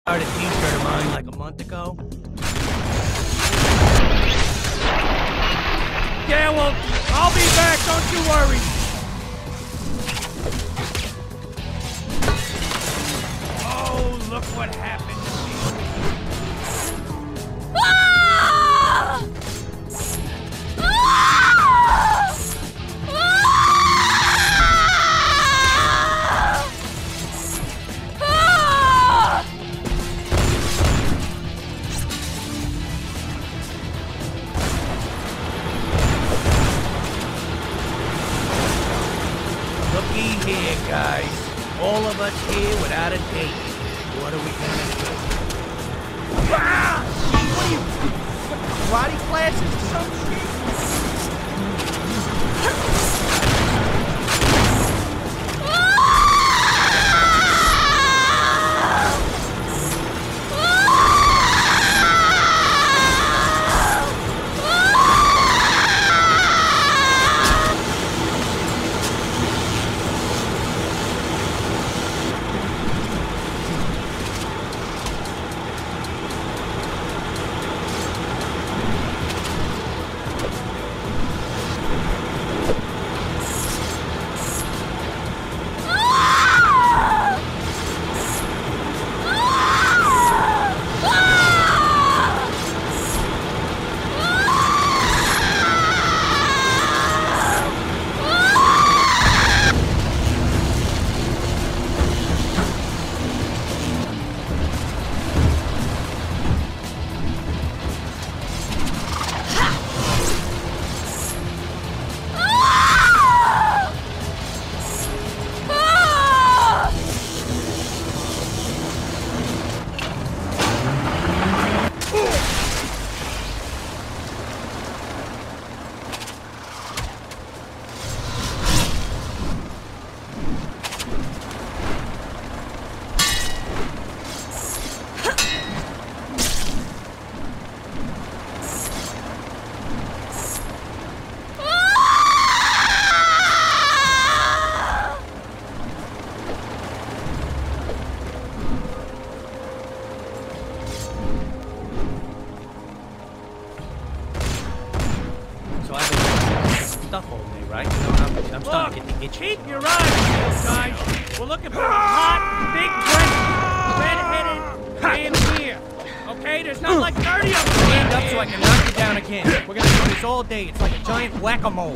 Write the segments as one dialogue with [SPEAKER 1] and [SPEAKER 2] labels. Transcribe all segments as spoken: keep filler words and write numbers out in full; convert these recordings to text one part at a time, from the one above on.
[SPEAKER 1] Started a t-shirt of mine like a month ago. Yeah, well, I'll be back, don't you worry. Oh, look what happened to me.
[SPEAKER 2] Ah! Ah! Ah! Ah!
[SPEAKER 1] Looky here, guys. All of us here without a date. What are we gonna do? Ah! What are you... Karate classes or some shit? So I've been stuff all day, right? You know, I'm, I'm starting to get the itch. Keep your eyes peeled, guys. We're looking for a hot, big, red-headed man here. Okay, there's not like thirty of them. Stand up so I can knock you down again. We're gonna do this all day. It's like a giant whack-a-mole.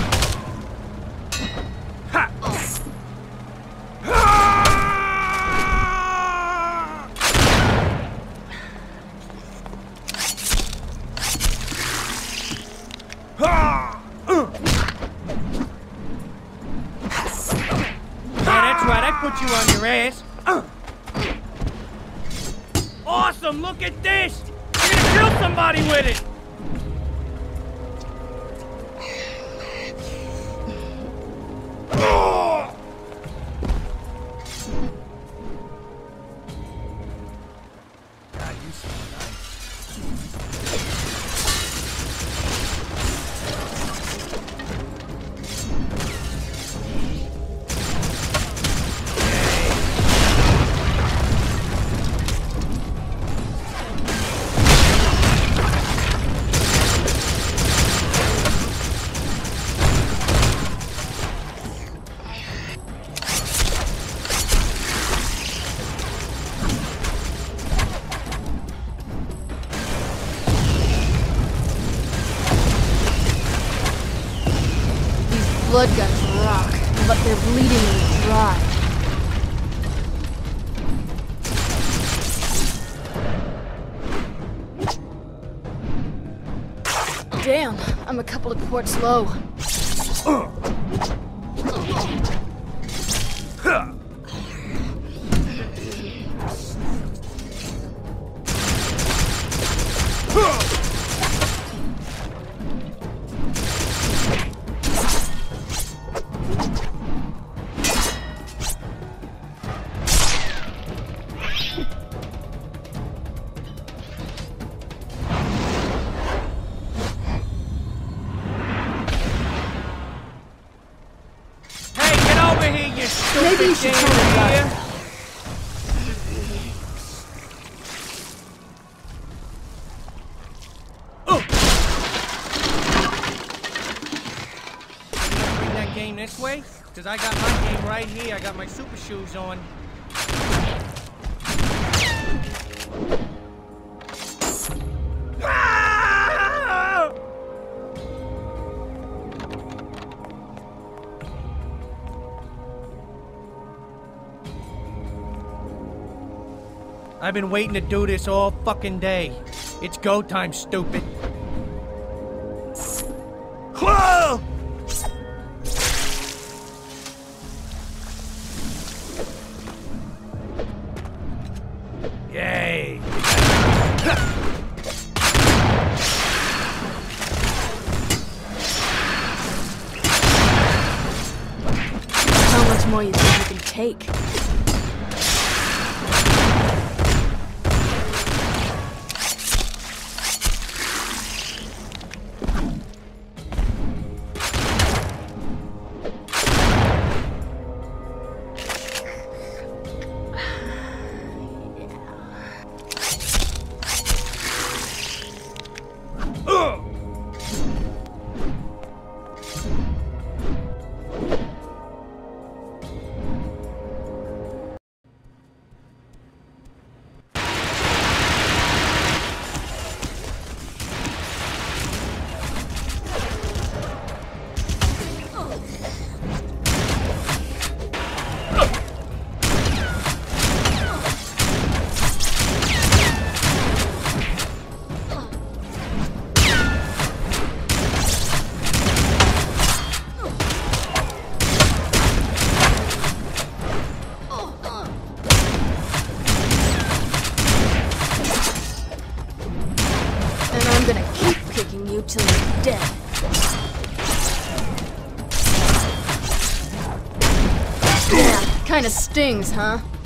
[SPEAKER 1] Ha! Put you on your ass. Uh. Awesome! Look at this! You're gonna kill somebody with it! Oh. God, you smell nice.
[SPEAKER 2] Blood guns rock, but they're bleeding me dry. Damn, I'm a couple of quarts low.
[SPEAKER 1] Hey, get this way? Because I got my game right here. I got my super shoes on. Ah! I've been waiting to do this all fucking day. It's go time, stupid. Whoa! Yay!
[SPEAKER 2] How much more you think you can take? I'm gonna keep kicking you till you're dead. Yeah, kinda stings, huh?